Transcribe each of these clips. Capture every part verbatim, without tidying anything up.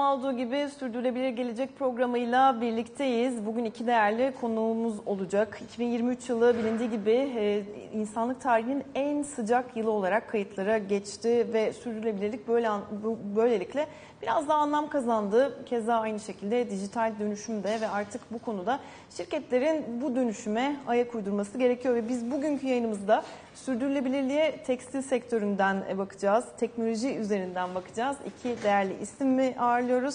zaman olduğu gibi Sürdürülebilir Gelecek programıyla birlikteyiz. Bugün iki değerli konuğumuz olacak. iki bin yirmi üç yılı bilindiği gibi e, insanlık tarihinin en sıcak yılı olarak kayıtlara geçti ve sürdürülebilirlik böyle böylelikle biraz daha anlam kazandı. Keza aynı şekilde dijital dönüşümde ve artık bu konuda şirketlerin bu dönüşüme ayak uydurması gerekiyor ve biz bugünkü yayınımızda sürdürülebilirliğe tekstil sektöründen bakacağız, teknoloji üzerinden bakacağız. İki değerli ismi ağırlıyoruz.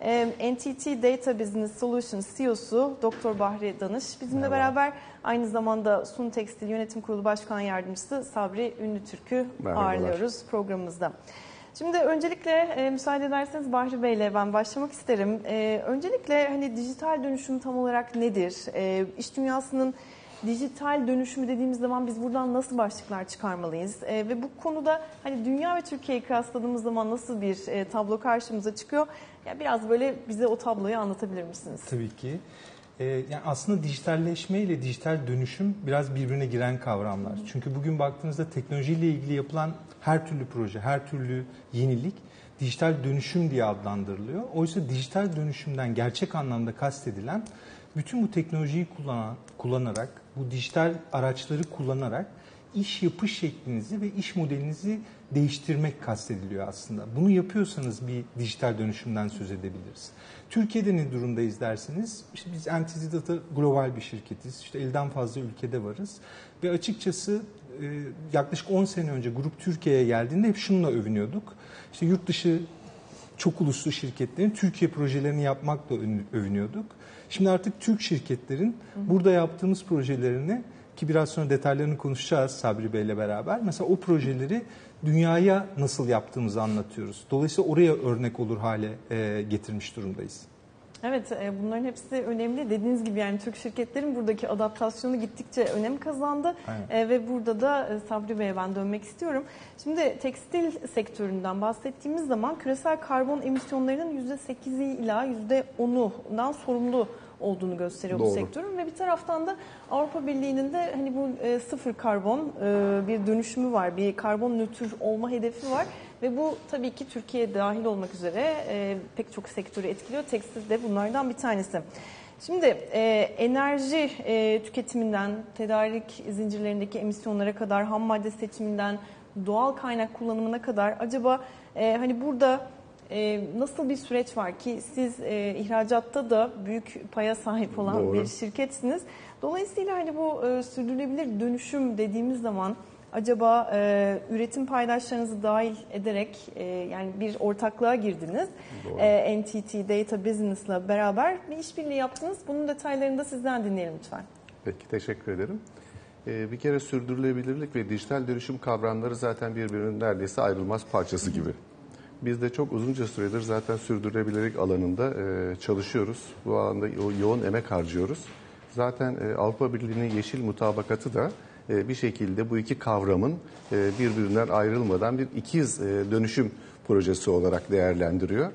N T T Data Business Solutions C E O'su Doktor Bahri Danış bizimle Merhaba. Beraber. Aynı zamanda Sun Tekstil Yönetim Kurulu Başkan Yardımcısı Sabri Ünlütürk'ü ağırlıyoruz programımızda. Şimdi öncelikle e, müsaade ederseniz Bahri Bey'le ben başlamak isterim. E, öncelikle hani dijital dönüşüm tam olarak nedir? E, iş dünyasının dijital dönüşümü dediğimiz zaman biz buradan nasıl başlıklar çıkarmalıyız? E, ve bu konuda hani dünya ve Türkiye'yi kıyasladığımız zaman nasıl bir e, tablo karşımıza çıkıyor? Ya biraz böyle bize o tabloyu anlatabilir misiniz? Tabii ki. Ee, yani aslında dijitalleşme ile dijital dönüşüm biraz birbirine giren kavramlar. Hı hı. Çünkü bugün baktığınızda teknolojiyle ilgili yapılan her türlü proje, her türlü yenilik dijital dönüşüm diye adlandırılıyor. Oysa dijital dönüşümden gerçek anlamda kastedilen bütün bu teknolojiyi kullanan, kullanarak, bu dijital araçları kullanarak iş yapış şeklinizi ve iş modelinizi değiştirmek kastediliyor aslında. Bunu yapıyorsanız bir dijital dönüşümden söz edebiliriz. Türkiye'de ne durumdayız derseniz, işte biz N T T Data global bir şirketiz. İşte elden fazla ülkede varız. Ve açıkçası yaklaşık on sene önce grup Türkiye'ye geldiğinde hep şununla övünüyorduk. İşte yurt dışı çok uluslu şirketlerin Türkiye projelerini yapmakla övünüyorduk. Şimdi artık Türk şirketlerin burada yaptığımız projelerini, ki biraz sonra detaylarını konuşacağız Sabri Bey'le beraber. Mesela o projeleri dünyaya nasıl yaptığımızı anlatıyoruz. Dolayısıyla oraya örnek olur hale getirmiş durumdayız. Evet, bunların hepsi önemli. Dediğiniz gibi yani Türk şirketlerin buradaki adaptasyonu gittikçe önem kazandı. E, ve burada da Sabri Bey'e ben dönmek istiyorum. Şimdi tekstil sektöründen bahsettiğimiz zaman küresel karbon emisyonlarının yüzde sekizi ila yüzde onundan sorumlu olduğunu gösteriyor Doğru. bu sektörün ve bir taraftan da Avrupa Birliği'nin de hani bu e, sıfır karbon e, bir dönüşümü var, bir karbon nötr olma hedefi var ve bu tabii ki Türkiye dahil olmak üzere e, pek çok sektörü etkiliyor. Tekstil de bunlardan bir tanesi. Şimdi e, enerji e, tüketiminden, tedarik zincirlerindeki emisyonlara kadar, ham madde seçiminden, doğal kaynak kullanımına kadar acaba e, hani burada Ee, nasıl bir süreç var ki siz e, ihracatta da büyük paya sahip olan Doğru. bir şirketsiniz. Dolayısıyla hani bu e, sürdürülebilir dönüşüm dediğimiz zaman acaba e, üretim paydaşlarınızı dahil ederek e, yani bir ortaklığa girdiniz. E, N T T Data Business'la beraber bir işbirliği yaptınız. Bunun detaylarını da sizden dinleyelim lütfen. Peki, teşekkür ederim. Ee, bir kere sürdürülebilirlik ve dijital dönüşüm kavramları zaten birbirinin neredeyse ayrılmaz parçası gibi. Biz de çok uzunca süredir zaten sürdürülebilirlik alanında çalışıyoruz. Bu alanda yoğun emek harcıyoruz. Zaten Avrupa Birliği'nin yeşil mutabakatı da bir şekilde bu iki kavramın birbirinden ayrılmadan bir ikiz dönüşüm projesi olarak değerlendiriyor.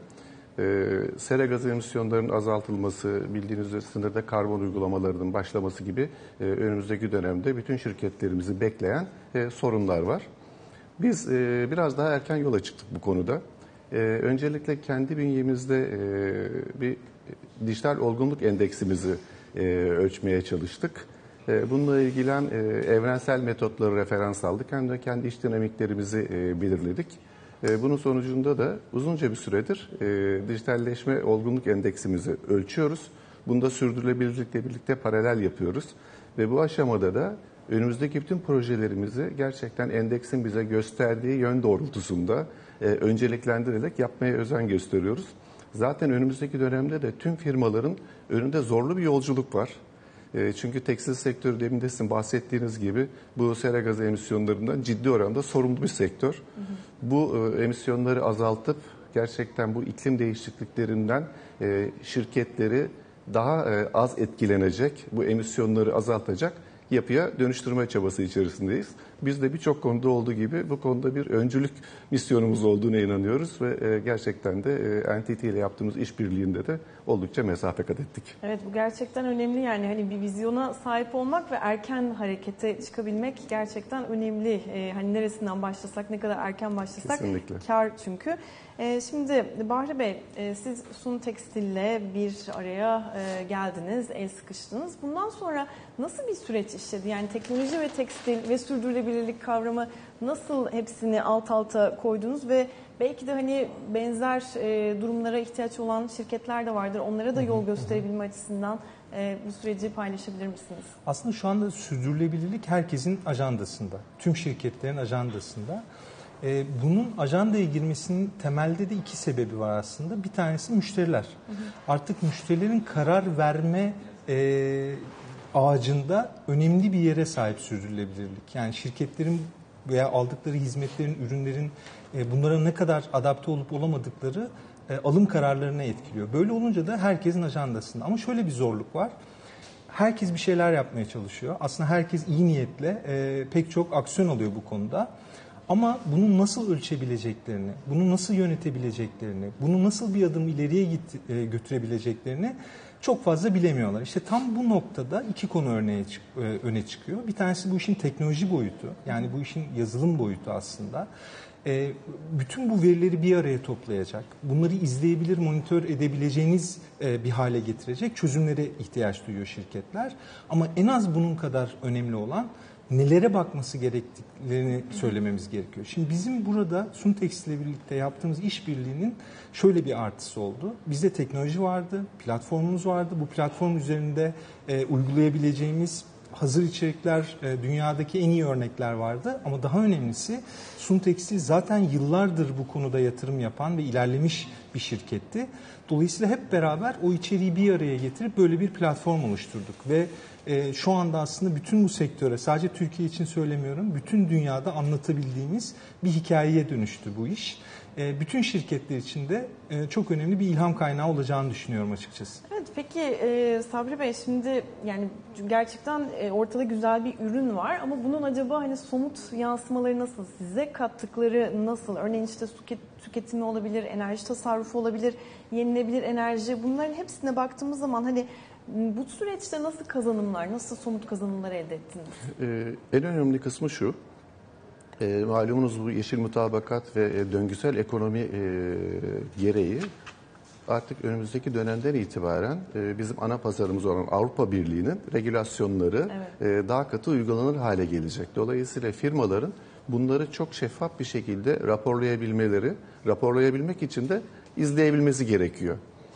Sera gazı emisyonlarının azaltılması, bildiğiniz üzere sınırda karbon uygulamalarının başlaması gibi önümüzdeki dönemde bütün şirketlerimizi bekleyen sorunlar var. Biz e, biraz daha erken yola çıktık bu konuda. E, öncelikle kendi bünyemizde e, bir dijital olgunluk endeksimizi e, ölçmeye çalıştık. E, bununla ilgilen e, evrensel metotları referans aldık. Hem de kendi iş dinamiklerimizi e, belirledik. E, bunun sonucunda da uzunca bir süredir e, dijitalleşme olgunluk endeksimizi ölçüyoruz. Bunda sürdürülebilirlikle birlikte paralel yapıyoruz. Ve bu aşamada da önümüzdeki bütün projelerimizi gerçekten endeksin bize gösterdiği yön doğrultusunda e, önceliklendirerek yapmaya özen gösteriyoruz. Zaten önümüzdeki dönemde de tüm firmaların önünde zorlu bir yolculuk var. E, çünkü tekstil sektörü demin de sizin bahsettiğiniz gibi bu sera gazı emisyonlarından ciddi oranda sorumlu bir sektör. Hı hı. Bu e, emisyonları azaltıp gerçekten bu iklim değişikliklerinden e, şirketleri daha e, az etkilenecek, bu emisyonları azaltacak yapıya dönüştürme çabası içerisindeyiz. Biz de birçok konuda olduğu gibi bu konuda bir öncülük misyonumuz olduğuna inanıyoruz ve gerçekten de N T T ile yaptığımız işbirliğinde de oldukça mesafe kat ettik. Evet, bu gerçekten önemli. Yani hani bir vizyona sahip olmak ve erken harekete çıkabilmek gerçekten önemli. Ee, hani neresinden başlasak, ne kadar erken başlasak Kesinlikle. kar çünkü. Ee, şimdi Bahri Bey, e, siz Sun Tekstil'le bir araya e, geldiniz, el sıkıştınız. Bundan sonra nasıl bir süreç işledi? Yani teknoloji ve tekstil ve sürdürülebilirlik kavramı nasıl hepsini alt alta koydunuz ve belki de hani benzer e, durumlara ihtiyaç olan şirketler de vardır. Onlara da yol gösterebilme açısından e, bu süreci paylaşabilir misiniz? Aslında şu anda sürdürülebilirlik herkesin ajandasında. Tüm şirketlerin ajandasında. E, bunun ajandaya girmesinin temelde de iki sebebi var aslında. Bir tanesi müşteriler. Hı hı. Artık müşterilerin karar verme e, ağacında önemli bir yere sahip sürdürülebilirlik. Yani şirketlerin veya aldıkları hizmetlerin, ürünlerin e, bunlara ne kadar adapte olup olamadıkları e, alım kararlarına etkiliyor. Böyle olunca da herkesin ajandasında. Ama şöyle bir zorluk var. Herkes bir şeyler yapmaya çalışıyor. Aslında herkes iyi niyetle e, pek çok aksiyon alıyor bu konuda. Ama bunu nasıl ölçebileceklerini, bunu nasıl yönetebileceklerini, bunu nasıl bir adım ileriye git, e, götürebileceklerini çok fazla bilemiyorlar. İşte tam bu noktada iki konu örneğe çık, e, öne çıkıyor. Bir tanesi bu işin teknoloji boyutu, yani bu işin yazılım boyutu aslında. E, bütün bu verileri bir araya toplayacak, bunları izleyebilir, monitör edebileceğiniz e, bir hale getirecek çözümlere ihtiyaç duyuyor şirketler. Ama en az bunun kadar önemli olan nelere bakması gerektiklerini söylememiz gerekiyor. Şimdi bizim burada Sun Tekstil'le birlikte yaptığımız işbirliğinin şöyle bir artısı oldu. Bizde teknoloji vardı, platformumuz vardı. Bu platform üzerinde e, uygulayabileceğimiz hazır içerikler, e, dünyadaki en iyi örnekler vardı. Ama daha önemlisi Sun Tekstil zaten yıllardır bu konuda yatırım yapan ve ilerlemiş bir şirketti. Dolayısıyla hep beraber o içeriği bir araya getirip böyle bir platform oluşturduk ve e, şu anda aslında bütün bu sektöre, sadece Türkiye için söylemiyorum, bütün dünyada anlatabildiğimiz bir hikayeye dönüştü bu iş. E, bütün şirketler için de e, çok önemli bir ilham kaynağı olacağını düşünüyorum açıkçası. Evet, peki e, Sabri Bey, şimdi yani gerçekten e, ortada güzel bir ürün var ama bunun acaba hani somut yansımaları nasıl, size kattıkları nasıl? Örneğin işte su tüketimi olabilir, enerji tasarrufu olabilir, yenilebilir enerji, bunların hepsine baktığımız zaman hani bu süreçte nasıl kazanımlar, nasıl somut kazanımlar elde ettiniz? Ee, en önemli kısmı şu, e, malumunuz bu yeşil mutabakat ve e, döngüsel ekonomi e, gereği artık önümüzdeki dönemden itibaren e, bizim ana pazarımız olan Avrupa Birliği'nin regülasyonları evet. e, daha katı uygulanır hale gelecek. Dolayısıyla firmaların bunları çok şeffaf bir şekilde raporlayabilmeleri, raporlayabilmek için de izleyebilmesi gerekiyor.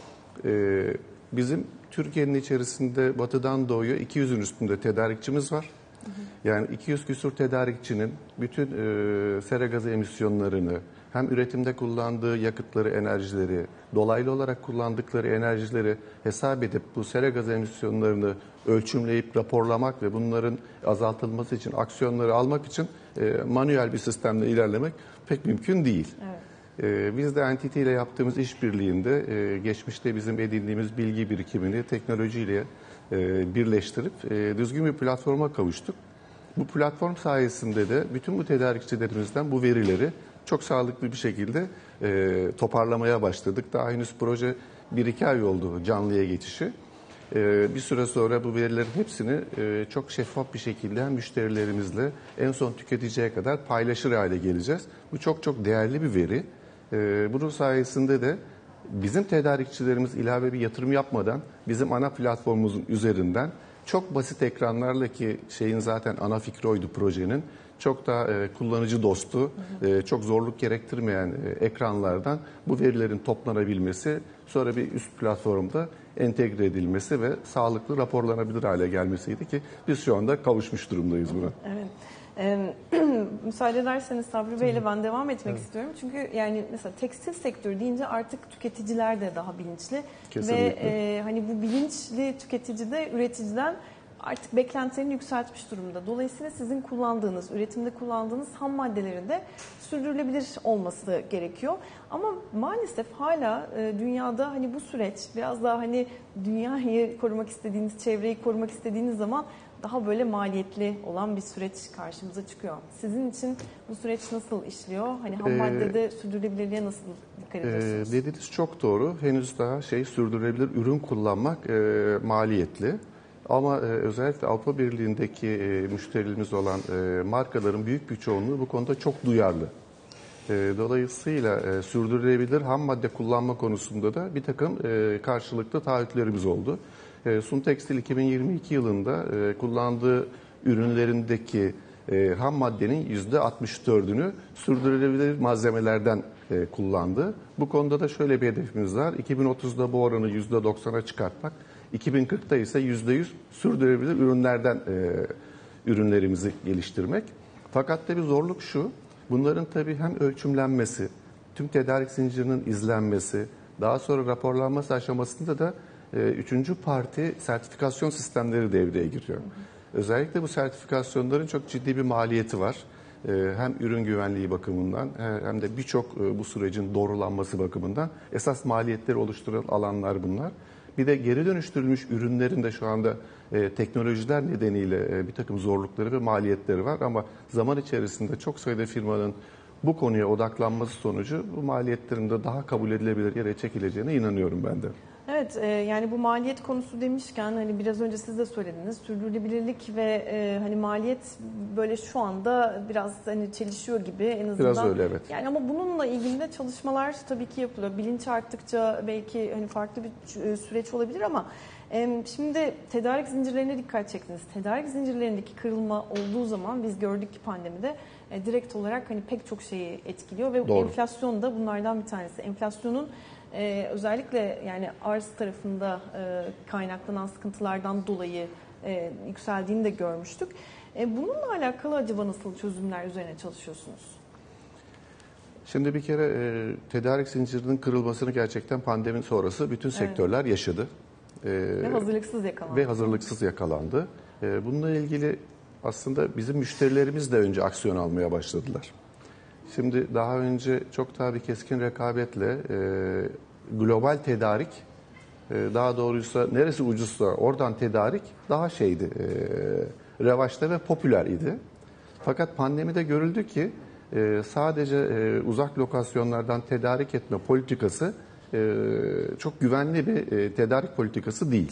E, bizim Türkiye'nin içerisinde batıdan doğuya iki yüzün üstünde tedarikçimiz var. Hı hı. Yani iki yüz küsur tedarikçinin bütün e, sera gazı emisyonlarını, hem üretimde kullandığı yakıtları, enerjileri, dolaylı olarak kullandıkları enerjileri hesap edip bu sera gazı emisyonlarını ölçümleyip raporlamak ve bunların azaltılması için aksiyonları almak için e, manuel bir sistemle ilerlemek pek mümkün değil. Evet. Biz de N T T ile yaptığımız işbirliğinde geçmişte bizim edindiğimiz bilgi birikimini teknolojiyle birleştirip düzgün bir platforma kavuştuk. Bu platform sayesinde de bütün bu tedarikçilerimizden bu verileri çok sağlıklı bir şekilde toparlamaya başladık. Daha henüz proje bir iki ay oldu canlıya geçişi. Bir süre sonra bu verilerin hepsini çok şeffaf bir şekilde hem müşterilerimizle en son tüketiciye kadar paylaşır hale geleceğiz. Bu çok çok değerli bir veri. Bunun sayesinde de bizim tedarikçilerimiz ilave bir yatırım yapmadan bizim ana platformumuzun üzerinden çok basit ekranlarla, ki şeyin zaten ana fikri oydu projenin, çok da kullanıcı dostu, çok zorluk gerektirmeyen ekranlardan bu verilerin toplanabilmesi, sonra bir üst platformda entegre edilmesi ve sağlıklı raporlanabilir hale gelmesiydi ki biz şu anda kavuşmuş durumdayız buna. Evet. Ee, müsaade ederseniz Sabri Bey ile ben devam etmek evet. istiyorum. Çünkü yani mesela tekstil sektörü deyince artık tüketiciler de daha bilinçli. Kesinlikle. Ve e, hani bu bilinçli tüketici de üreticiden artık beklentilerini yükseltmiş durumda. Dolayısıyla sizin kullandığınız, üretimde kullandığınız ham maddelerin de sürdürülebilir olması gerekiyor. Ama maalesef hala e, dünyada hani bu süreç biraz daha hani dünyayı korumak istediğiniz, çevreyi korumak istediğiniz zaman daha böyle maliyetli olan bir süreç karşımıza çıkıyor. Sizin için bu süreç nasıl işliyor? Hani ham maddede ee, sürdürülebilirliğe nasıl dikkat ediyorsunuz? E, dediğiniz çok doğru. Henüz daha şey sürdürülebilir ürün kullanmak e, maliyetli. Ama e, özellikle Avrupa Birliği'ndeki e, müşterilerimiz olan e, markaların büyük bir çoğunluğu bu konuda çok duyarlı. E, dolayısıyla e, sürdürülebilir ham madde kullanma konusunda da bir takım e, karşılıklı taahhütlerimiz oldu. E, Sun Tekstil iki bin yirmi iki yılında e, kullandığı ürünlerindeki e, ham maddenin yüzde altmış dördünü sürdürülebilir malzemelerden e, kullandı. Bu konuda da şöyle bir hedefimiz var. iki bin otuzda bu oranı yüzde doksana çıkartmak. iki bin kırkta ise yüzde yüz sürdürülebilir ürünlerden e, ürünlerimizi geliştirmek. Fakat tabii zorluk şu, bunların tabii hem ölçümlenmesi, tüm tedarik zincirinin izlenmesi, daha sonra raporlanması aşamasında da e, üçüncü parti sertifikasyon sistemleri devreye giriyor. Özellikle bu sertifikasyonların çok ciddi bir maliyeti var. E, hem ürün güvenliği bakımından hem de birçok e, bu sürecin doğrulanması bakımından esas maliyetleri oluşturan alanlar bunlar. Bir de geri dönüştürülmüş ürünlerin de şu anda e, teknolojiler nedeniyle e, bir takım zorlukları ve maliyetleri var. Ama zaman içerisinde çok sayıda firmanın bu konuya odaklanması sonucu bu maliyetlerin de daha kabul edilebilir yere çekileceğine inanıyorum ben de. Evet, e, yani bu maliyet konusu demişken hani biraz önce siz de söylediniz, sürdürülebilirlik ve e, hani maliyet böyle şu anda biraz hani çelişiyor gibi en azından. Biraz öyle, evet. Yani ama bununla ilgili de çalışmalar tabii ki yapılıyor. Bilinç arttıkça belki hani farklı bir süreç olabilir ama e, şimdi tedarik zincirlerine dikkat çektiniz. Tedarik zincirlerindeki kırılma olduğu zaman biz gördük ki pandemide e, direkt olarak hani pek çok şeyi etkiliyor ve Doğru. enflasyon da bunlardan bir tanesi. Enflasyonun Ee, özellikle yani arz tarafında e, kaynaklanan sıkıntılardan dolayı e, yükseldiğini de görmüştük. E, bununla alakalı acaba nasıl çözümler üzerine çalışıyorsunuz? Şimdi bir kere e, tedarik zincirinin kırılmasını gerçekten pandemi sonrası bütün sektörler evet. yaşadı. E, ve hazırlıksız yakalandı. Ve hazırlıksız yakalandı. E, bununla ilgili aslında bizim müşterilerimiz de önce aksiyon almaya başladılar. Şimdi daha önce çok daha bir keskin rekabetle e, global tedarik, e, daha doğrusu neresi ucuzsa oradan tedarik daha şeydi, e, revaçta ve popüler idi. Fakat pandemide görüldü ki e, sadece e, uzak lokasyonlardan tedarik etme politikası e, çok güvenli bir e, tedarik politikası değil.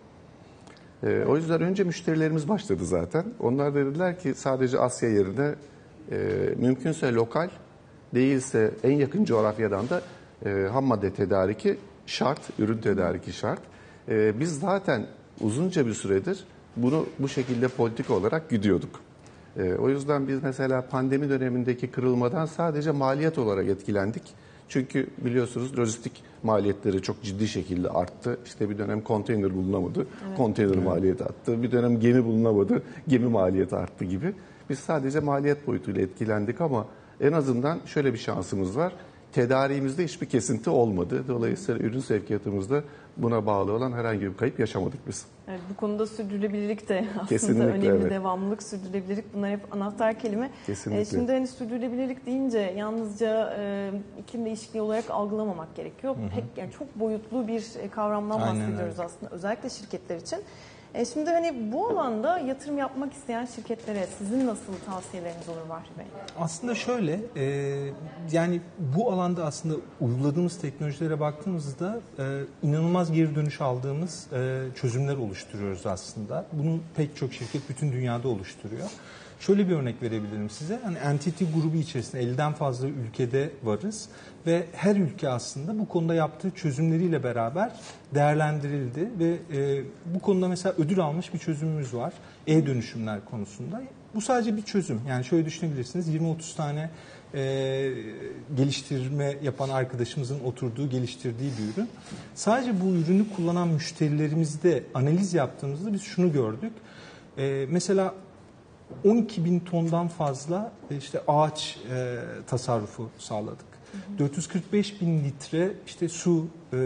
E, o yüzden önce müşterilerimiz başladı zaten. Onlar dediler ki sadece Asya yerine E, mümkünse lokal, değilse en yakın coğrafyadan da e, ham madde tedariki şart, ürün tedariki şart. E, biz zaten uzunca bir süredir bunu bu şekilde politik olarak güdüyorduk. E, o yüzden biz mesela pandemi dönemindeki kırılmadan sadece maliyet olarak etkilendik. Çünkü biliyorsunuz lojistik maliyetleri çok ciddi şekilde arttı. İşte bir dönem konteyner bulunamadı, evet. konteyner evet. maliyeti arttı. Bir dönem gemi bulunamadı, gemi maliyeti arttı gibi. Biz sadece maliyet boyutuyla etkilendik ama en azından şöyle bir şansımız var. Tedariğimizde hiçbir kesinti olmadı. Dolayısıyla ürün sevkiyatımızda buna bağlı olan herhangi bir kayıp yaşamadık biz. Evet, bu konuda sürdürülebilirlik de aslında kesinlikle, önemli. Evet. Devamlılık, sürdürülebilirlik bunlar hep anahtar kelime. Kesinlikle. E, şimdi hani sürdürülebilirlik deyince yalnızca e, iklim değişikliği olarak algılamamak gerekiyor. Hı hı. Pek yani çok boyutlu bir kavramdan Aynen bahsediyoruz öyle. Aslında özellikle şirketler için. E şimdi hani bu alanda yatırım yapmak isteyen şirketlere sizin nasıl tavsiyeleriniz olur Bahri Bey? Aslında şöyle, e, yani bu alanda aslında uyguladığımız teknolojilere baktığımızda e, inanılmaz geri dönüş aldığımız e, çözümler oluşturuyoruz aslında. Bunu pek çok şirket bütün dünyada oluşturuyor. Şöyle bir örnek verebilirim size. Hani Entity grubu içerisinde elli'den fazla ülkede varız ve her ülke aslında bu konuda yaptığı çözümleriyle beraber değerlendirildi ve e, bu konuda mesela ödül almış bir çözümümüz var. E-dönüşümler konusunda. Bu sadece bir çözüm. Yani şöyle düşünebilirsiniz. yirmi otuz tane e, geliştirme yapan arkadaşımızın oturduğu, geliştirdiği bir ürün. Sadece bu ürünü kullanan müşterilerimizde analiz yaptığımızda biz şunu gördük. E, mesela on iki bin tondan fazla işte ağaç e, tasarrufu sağladık. Hı hı. dört yüz kırk beş bin litre işte su e,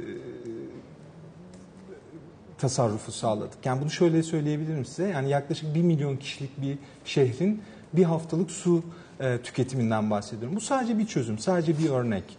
tasarrufu sağladık. Yani bunu şöyle söyleyebilirim size. Yani yaklaşık bir milyon kişilik bir şehrin bir haftalık su e, tüketiminden bahsediyorum. Bu sadece bir çözüm, sadece bir örnek.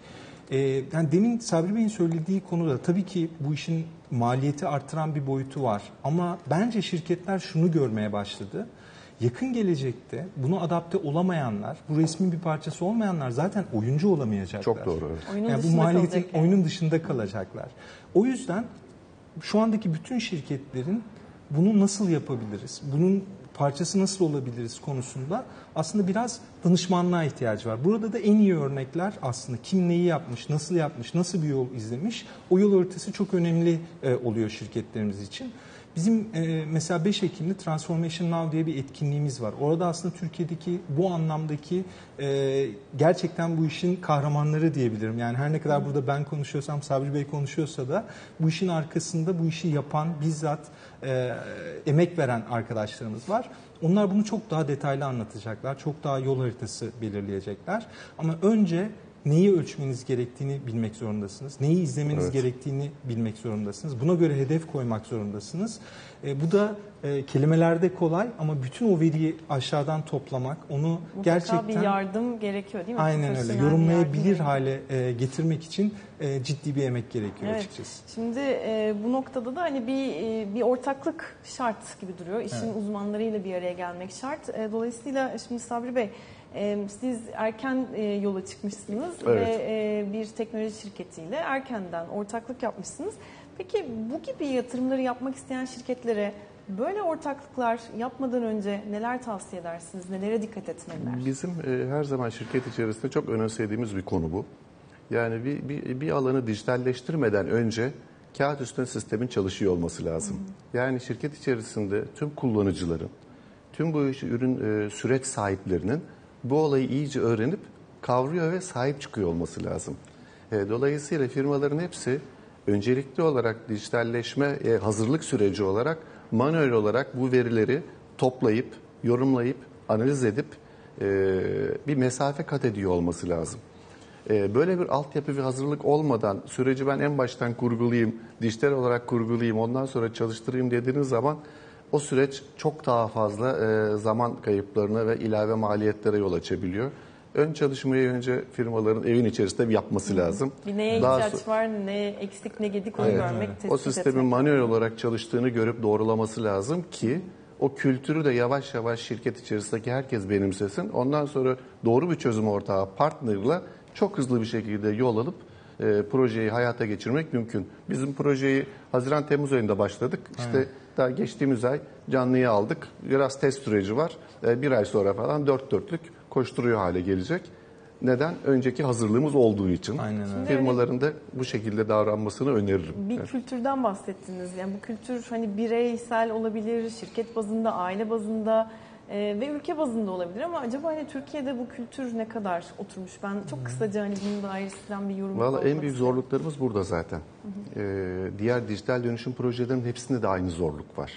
Ee, yani demin Sabri Bey'in söylediği konuda tabii ki bu işin maliyeti arttıran bir boyutu var. Ama bence şirketler şunu görmeye başladı. Yakın gelecekte bunu adapte olamayanlar, bu resmin bir parçası olmayanlar zaten oyuncu olamayacaklar. Çok doğru. Evet. Oyunun Yani bu dışında maliyetin kalacak yani. oyunun dışında kalacaklar. O yüzden şu andaki bütün şirketlerin bunu nasıl yapabiliriz, bunun parçası nasıl olabiliriz konusunda aslında biraz danışmanlığa ihtiyacı var. Burada da en iyi örnekler aslında kim neyi yapmış, nasıl yapmış, nasıl bir yol izlemiş, o yol haritası çok önemli e, oluyor şirketlerimiz için. Bizim e, mesela beş Ekim'de Transformation Now diye bir etkinliğimiz var. Orada aslında Türkiye'deki bu anlamdaki e, gerçekten bu işin kahramanları diyebilirim. Yani her ne kadar burada ben konuşuyorsam, Sabri Bey konuşuyorsa da bu işin arkasında bu işi yapan, bizzat e, emek veren arkadaşlarımız var. Onlar bunu çok daha detaylı anlatacaklar. Çok daha yol haritası belirleyecekler. Ama önce neyi ölçmeniz gerektiğini bilmek zorundasınız. Neyi izlemeniz evet. gerektiğini bilmek zorundasınız. Buna göre hedef koymak zorundasınız. E, bu da e, kelimelerde kolay ama bütün o veriyi aşağıdan toplamak, onu Mutlaka gerçekten bir yardım gerekiyor değil mi? aynen öyle Profesyonel yorumlayabilir yardım. hale e, getirmek için e, ciddi bir emek gerekiyor Evet. açıkçası. Şimdi e, bu noktada da hani bir e, bir ortaklık şart gibi duruyor. İşin Evet. uzmanlarıyla bir araya gelmek şart. E, dolayısıyla şimdi Sabri Bey, e, siz erken e, yola çıkmışsınız Evet. ve e, bir teknoloji şirketiyle erkenden ortaklık yapmışsınız. Peki bu gibi yatırımları yapmak isteyen şirketlere böyle ortaklıklar yapmadan önce neler tavsiye edersiniz? Nelere dikkat etmeliler? Bizim e, her zaman şirket içerisinde çok önemsediğimiz bir konu bu. Yani bir, bir, bir alanı dijitalleştirmeden önce kağıt üstünde sistemin çalışıyor olması lazım. Hı hı. Yani şirket içerisinde tüm kullanıcıların, tüm bu işi ürün e, süreç sahiplerinin bu olayı iyice öğrenip kavruyor ve sahip çıkıyor olması lazım. E, dolayısıyla firmaların hepsi öncelikli olarak dijitalleşme e, hazırlık süreci olarak manuel olarak bu verileri toplayıp, yorumlayıp, analiz edip e, bir mesafe kat ediyor olması lazım. E, böyle bir altyapı ve hazırlık olmadan süreci ben en baştan kurgulayayım, dijital olarak kurgulayayım, ondan sonra çalıştırayım dediğiniz zaman o süreç çok daha fazla e, zaman kayıplarına ve ilave maliyetlere yol açabiliyor. Ön çalışmayı önce firmaların evin içerisinde yapması lazım. Bir neye Daha ihtiyaç so- var, ne eksik, ne gedik onu Evet, görmek, evet. tespit O sistemin etmek. manuel olarak çalıştığını görüp doğrulaması lazım ki o kültürü de yavaş yavaş şirket içerisindeki herkes benimsesin. Ondan sonra doğru bir çözüm ortağı partnerle çok hızlı bir şekilde yol alıp e, projeyi hayata geçirmek mümkün. Bizim projeyi Haziran-Temmuz ayında başladık. İşte evet. Daha geçtiğimiz ay canlıya aldık. Biraz test süreci var. E, bir ay sonra falan dört dörtlük koşturuyor hale gelecek. Neden? Önceki hazırlığımız olduğu için. Aynen öyle. Firmaların da bu şekilde davranmasını öneririm. Bir Evet. kültürden bahsettiniz. Yani bu kültür hani bireysel olabilir, şirket bazında, aile bazında e, ve ülke bazında olabilir ama acaba hani Türkiye'de bu kültür ne kadar oturmuş? Ben çok kısaca hani bunun dair sizden bir yorum Valla almak en büyük istedim. zorluklarımız burada zaten. Hı hı. Ee, diğer dijital dönüşüm projelerinin hepsinde de aynı zorluk var.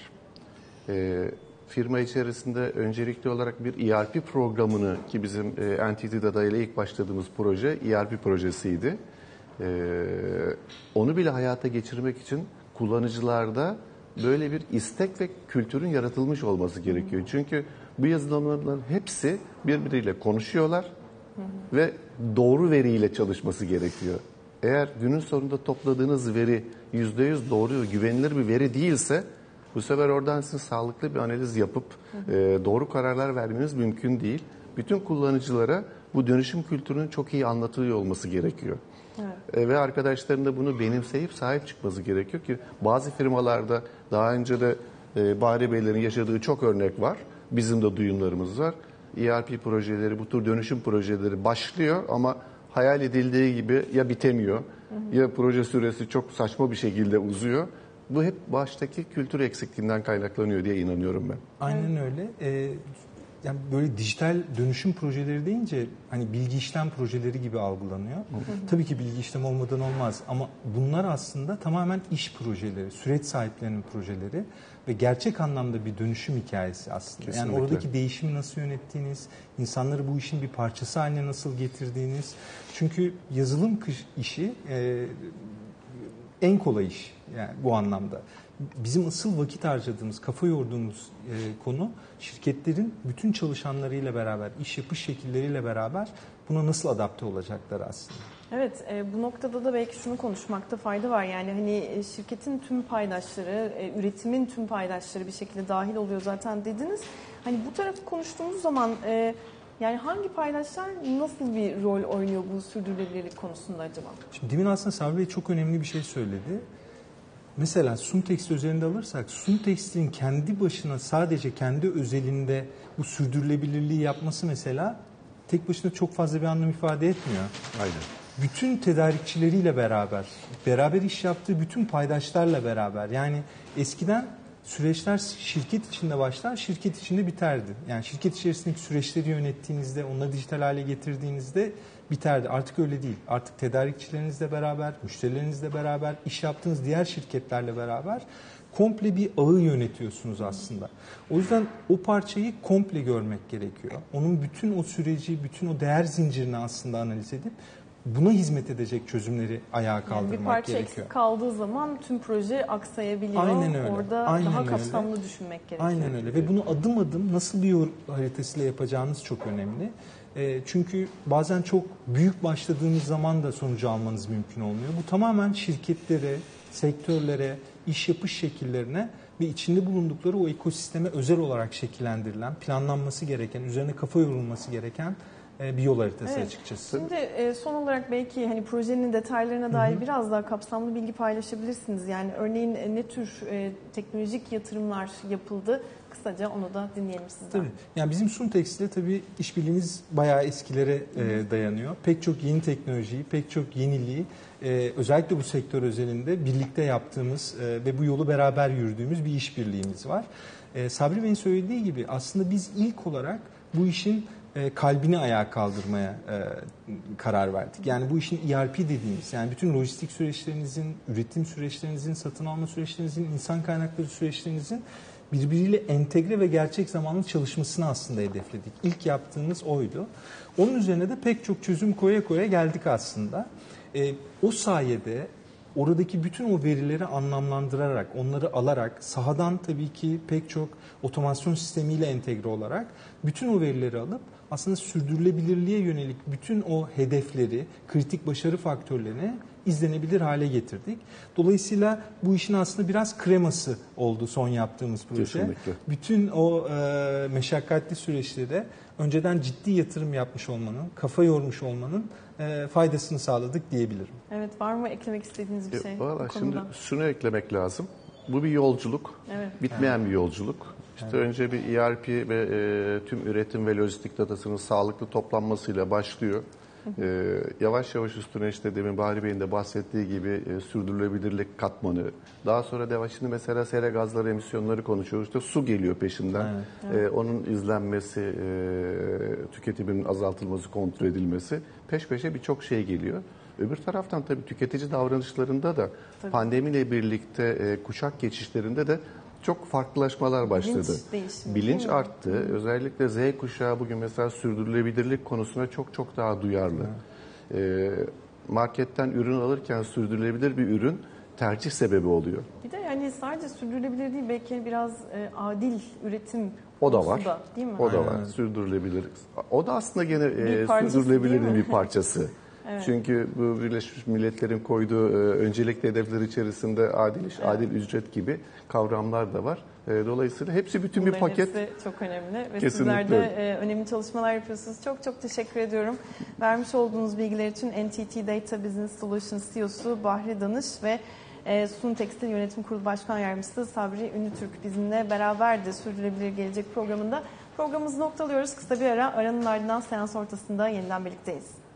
Ee, firma içerisinde öncelikli olarak bir E R P programını ki bizim e, Entity Data ile ilk başladığımız proje E R P projesiydi. Ee, onu bile hayata geçirmek için kullanıcılarda böyle bir istek ve kültürün yaratılmış olması gerekiyor. Çünkü bu yazılımların hepsi birbiriyle konuşuyorlar hı hı. ve doğru veriyle çalışması gerekiyor. Eğer günün sonunda topladığınız veri yüzde yüz doğru ve güvenilir bir veri değilse bu sefer oradan sizin sağlıklı bir analiz yapıp hı hı. E, doğru kararlar vermeniz mümkün değil. Bütün kullanıcılara bu dönüşüm kültürünün çok iyi anlatılıyor olması gerekiyor. Evet. E, ve arkadaşların da bunu benimseyip sahip çıkması gerekiyor ki bazı firmalarda daha önce de e, Bahri Beylerin yaşadığı çok örnek var. Bizim de duyumlarımız var. E R P projeleri, bu tür dönüşüm projeleri başlıyor ama hayal edildiği gibi ya bitemiyor hı hı. ya proje süresi çok saçma bir şekilde uzuyor. Bu hep baştaki kültür eksikliğinden kaynaklanıyor diye inanıyorum ben. Aynen öyle. Ee, yani böyle dijital dönüşüm projeleri deyince hani bilgi işlem projeleri gibi algılanıyor. Hı hı. Tabii ki bilgi işlem olmadan olmaz ama bunlar aslında tamamen iş projeleri, süreç sahiplerinin projeleri ve gerçek anlamda bir dönüşüm hikayesi aslında. Kesinlikle. Yani oradaki değişimi nasıl yönettiğiniz, insanları bu işin bir parçası haline nasıl getirdiğiniz. Çünkü yazılım işi e, en kolay iş yani bu anlamda. Bizim asıl vakit harcadığımız, kafa yorduğumuz e, konu şirketlerin bütün çalışanlarıyla beraber, iş yapış şekilleriyle beraber buna nasıl adapte olacaklar aslında. Evet, e, bu noktada da belki şunu konuşmakta fayda var. Yani hani e, şirketin tüm paydaşları, e, üretimin tüm paydaşları bir şekilde dahil oluyor zaten dediniz. Hani bu tarafı konuştuğumuz zaman e, yani hangi paydaşlar nasıl bir rol oynuyor bu sürdürülebilirlik konusunda acaba? Şimdi demin aslında Sabri Bey çok önemli bir şey söyledi. Mesela Suntext üzerinde alırsak, Suntext'in kendi başına sadece kendi özelinde bu sürdürülebilirliği yapması mesela tek başına çok fazla bir anlam ifade etmiyor. Aynen. Bütün tedarikçileriyle beraber, beraber iş yaptığı bütün paydaşlarla beraber. Yani eskiden süreçler şirket içinde başlar, şirket içinde biterdi. Yani şirket içerisindeki süreçleri yönettiğinizde, onları dijital hale getirdiğinizde biterdi. Artık öyle değil. Artık tedarikçilerinizle beraber, müşterilerinizle beraber, iş yaptığınız diğer şirketlerle beraber komple bir ağı yönetiyorsunuz aslında. O yüzden o parçayı komple görmek gerekiyor. Onun bütün o süreci, bütün o değer zincirini aslında analiz edip buna hizmet edecek çözümleri ayağa kaldırmak yani bir parça gerekiyor. eksik kaldığı zaman tüm proje aksayabiliyor. Aynen öyle. Orada Aynen daha öyle. kapsamlı düşünmek gerekiyor. Aynen öyle ve bunu adım adım nasıl bir yol haritasıyla yapacağınız çok önemli. E, çünkü bazen çok büyük başladığınız zaman da sonucu almanız mümkün olmuyor. Bu tamamen şirketlere, sektörlere, iş yapış şekillerine ve içinde bulundukları o ekosisteme özel olarak şekillendirilen, planlanması gereken, üzerine kafa yorulması gereken bir yol haritası evet. açıkçası. Şimdi son olarak belki hani projenin detaylarına dair hı hı. biraz daha kapsamlı bilgi paylaşabilirsiniz. Yani örneğin ne tür e, teknolojik yatırımlar yapıldı? Kısaca onu da dinleyelim sizden. Tabii. Yani bizim Suntex'te tabii işbirliğimiz bayağı eskilere e, dayanıyor. Pek çok yeni teknolojiyi, pek çok yeniliği e, özellikle bu sektör özelinde birlikte yaptığımız e, ve bu yolu beraber yürüdüğümüz bir işbirliğimiz var. E, Sabri Bey'in söylediği gibi aslında biz ilk olarak bu işin kalbini ayağa kaldırmaya e, karar verdik. Yani bu işin E R P dediğimiz, yani bütün lojistik süreçlerinizin, üretim süreçlerinizin, satın alma süreçlerinizin, insan kaynakları süreçlerinizin birbiriyle entegre ve gerçek zamanlı çalışmasını aslında hedefledik. İlk yaptığımız oydu. Onun üzerine de pek çok çözüm koya koya geldik aslında. E, o sayede oradaki bütün o verileri anlamlandırarak, onları alarak, sahadan tabii ki pek çok otomasyon sistemiyle entegre olarak bütün o verileri alıp aslında sürdürülebilirliğe yönelik bütün o hedefleri, kritik başarı faktörlerini izlenebilir hale getirdik. Dolayısıyla bu işin aslında biraz kreması oldu son yaptığımız proje. Kesinlikle. Bütün o e, meşakkatli süreçlere önceden ciddi yatırım yapmış olmanın, kafa yormuş olmanın e, faydasını sağladık diyebilirim. Evet, var mı eklemek istediğiniz bir şey? E, Valla şimdi şunu eklemek lazım. Bu bir yolculuk, evet. bitmeyen evet. bir yolculuk. İşte evet. önce bir E R P ve e, tüm üretim ve lojistik datasının sağlıklı toplanmasıyla başlıyor. E, yavaş yavaş üstüne işte demin Bahri Bey'in de bahsettiği gibi e, sürdürülebilirlik katmanı. Daha sonra de şimdi mesela sera gazları emisyonları konuşuyoruz. İşte su geliyor peşinden. Evet. Evet. E, onun izlenmesi, e, tüketiminin azaltılması, kontrol edilmesi. Peş peşe birçok şey geliyor. Öbür taraftan tabii tüketici davranışlarında da tabii. pandemiyle birlikte e, kuşak geçişlerinde de çok farklılaşmalar başladı. Bilinç değişimi. Bilinç arttı. Hı. Özellikle Z kuşağı bugün mesela sürdürülebilirlik konusuna çok çok daha duyarlı. Ee, marketten ürün alırken sürdürülebilir bir ürün tercih sebebi oluyor. Bir de yani sadece sürdürülebilir değil, belki biraz e, adil üretim o da var. Da, değil mi? O da Aynen. var. Sürdürülebilir. O da aslında gene e, sürdürülebilirliğin bir parçası. Evet. Çünkü bu Birleşmiş Milletler'in koyduğu e, öncelikli hedefler içerisinde adil iş, evet. adil ücret gibi kavramlar da var. E, dolayısıyla hepsi bütün bunların bir paket. Hepsi çok önemli ve Kesinlikle. sizler de e, önemli çalışmalar yapıyorsunuz. Çok çok teşekkür ediyorum. Vermiş olduğunuz bilgiler için N T T Data Business Solutions C E O'su Bahri Danış ve e, Suntex'in Yönetim Kurulu Başkan Yardımcısı Sabri Ünlütürk bizimle beraberdi Sürdürülebilir Gelecek programında. Programımızı noktalıyoruz. Kısa bir ara, aranın ardından seans ortasında yeniden birlikteyiz.